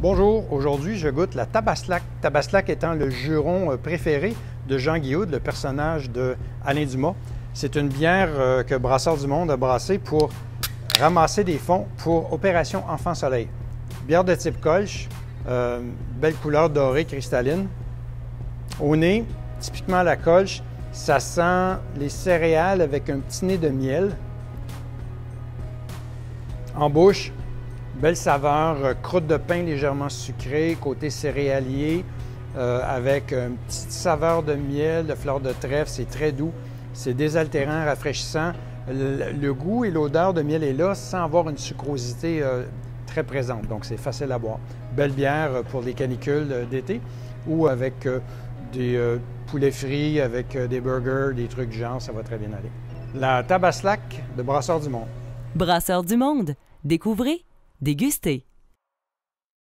Bonjour, aujourd'hui je goûte la Tabaslac. Tabaslac étant le juron préféré de Jean Guiaud, le personnage de Alain Dumas. C'est une bière que Brasseurs du Monde a brassée pour ramasser des fonds pour Opération Enfant Soleil. Bière de type Kolsch, belle couleur dorée cristalline. Au nez, typiquement la Kolsch, ça sent les céréales avec un petit nez de miel. En bouche, belle saveur, croûte de pain légèrement sucrée, côté céréalier, avec une petite saveur de miel, de fleur de trèfle, c'est très doux, c'est désaltérant, rafraîchissant. Le goût et l'odeur de miel est là sans avoir une sucrosité très présente, donc c'est facile à boire. Belle bière pour les canicules d'été ou avec des poulets frits, avec des burgers, des trucs du genre, ça va très bien aller. La Tabaslac de Brasseurs du Monde. Brasseurs du Monde. Découvrez, dégustez.